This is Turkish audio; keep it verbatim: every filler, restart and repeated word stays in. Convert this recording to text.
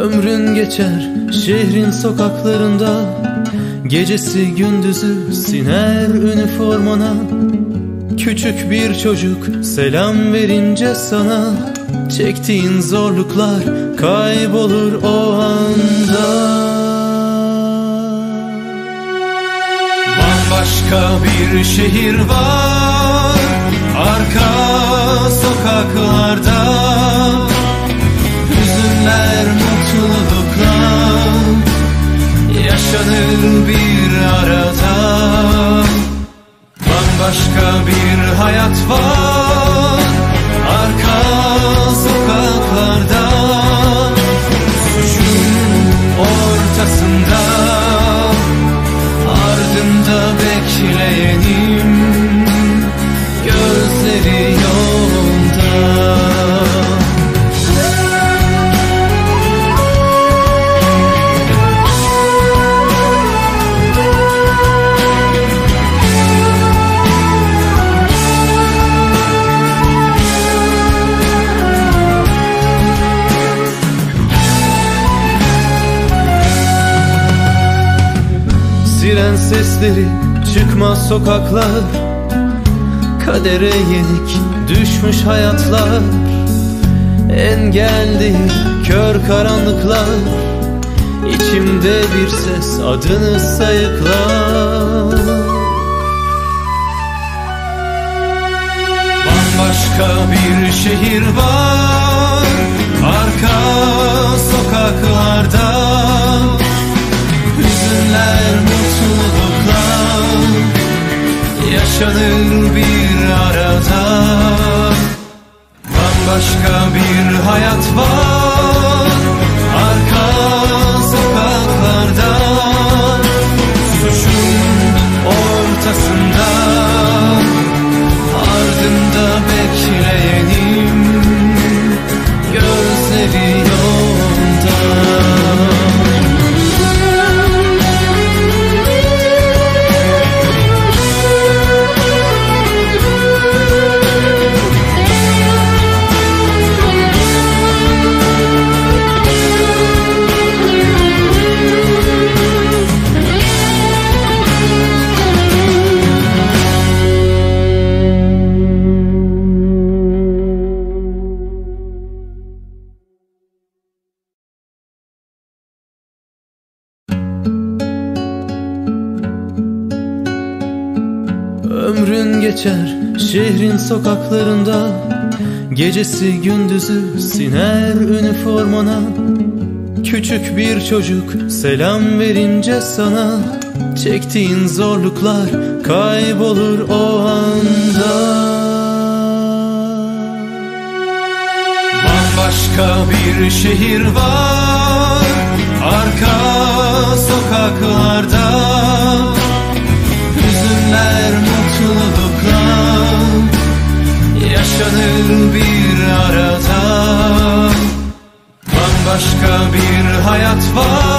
Ömrün geçer şehrin sokaklarında, gecesi gündüzü siner üniformana. Küçük bir çocuk selam verince sana, çektiğin zorluklar kaybolur o anda. Bambaşka bir şehir var arka sokaklarda, hüzünler mutluluklar yaşanır bir arada. Bambaşka bir hayat var arka sokaklarda, suçun ortasında, ardında bekleyenim, gözleri yolda. Siren sesleri çıkmaz sokaklar, kadere yenik düşmüş hayatlar. Engel değil kör karanlıklar, içimde bir ses adını sayıklar. Bambaşka bir şehir var arka sokaklarda, hüzünler mutluluklar yaşanır bir arada. Bambaşka bir hayat var arka sokaklarda, suçun ortasında, ardında bekleyenim, gözleri yolda. Ömrün geçer şehrin sokaklarında, gecesi gündüzü siner üniformana. Küçük bir çocuk selam verince sana, çektiğin zorluklar kaybolur o anda. Bambaşka bir şehir var arka sokaklarda, hüzünler mutluluklar yaşanır bir arada. Bambaşka bir hayat var